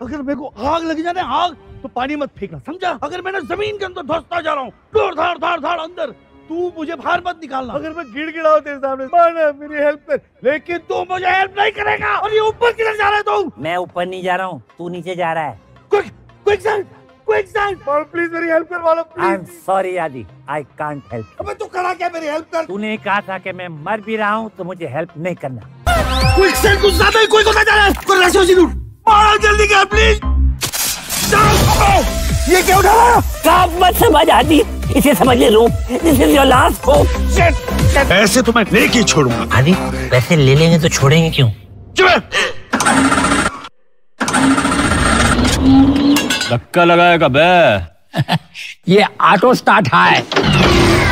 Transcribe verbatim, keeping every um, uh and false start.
अगर मेरे को आग लग जाए आग तो पानी मत फेंकना, समझा? अगर मैंने जमीन के अंदर धंसता जा रहा हूँ, धाड़ धाड़ धाड़ धाड़ अंदर, तू मुझे बाहर मत निकालना। अगर मैं गिड़गिड़ाऊं तेरे सामने, माना मेरी हेल्प कर, लेकिन तू मुझे हेल्प नहीं करेगा। और ये ऊपर किधर जा रहा है तू? मैं ऊपर नहीं जा रहा हूँ, तू नीचे जा रहा है। Quick quick side quick side, please मेरी हेल्प कर वाला प्लीज। आई एम सॉरी आदि, आई कांट हेल्प। अबे तू करा क्या, मेरी हेल्प कर। तूने कहा था कि मैं मर भी रहा हूँ तो मुझे हेल्प नहीं करना। क्विक साइड कुछ ज्यादा ही क्विक होता जा रहा है। कर रहा है मारो जल्दी कर प्लीज। ये क्या उठा रहा है? काम मत समझ आदि, इसे समझ ले रूप। This is your last hope. ऐसे तो मैं लेके ही छोड़ूंगा। आदि पैसे ले लेंगे तो छोड़ेंगे क्यों? धक्का लगाएगा बे। ये ऑटो स्टार्ट है।